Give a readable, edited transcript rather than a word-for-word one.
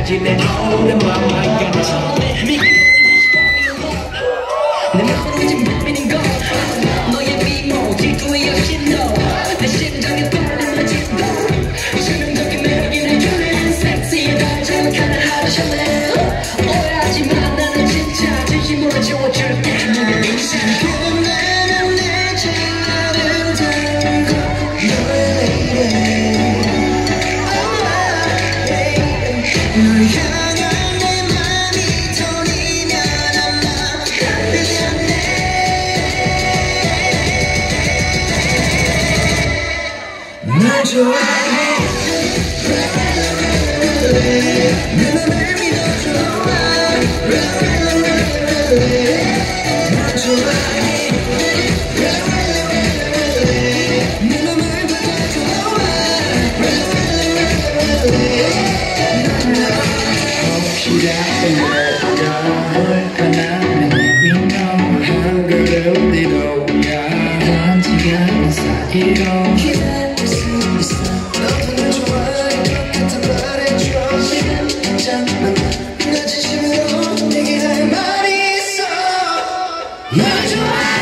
때까지 내 오랜만만 가는 내 맘으로 지금 맘이는 거 너의 미모 질투의 여신도 내 심장에 떨리는 진도 치명적인 매력이 주는 섹시한 단점을 가는 하루 샬레 오해하지 마 나는 진짜 진심으로 채워줄게 너의 미신 끝내면 내 잘나는 tango 너의 lady 널 향한 내 맘이 떨리면 아마 널 좋아해 내 맘을 믿어줘 널 좋아해 내 맘을 받아줘 혹시라도 내가 올까나 Let me know 한 그릇 뒤로야 먼지가 난 사이로 기다릴 수 있어 너도 날 좋아할 것 같아 말해줘 잠깐만 나 진심으로 내게 할 말이 있어 널 좋아해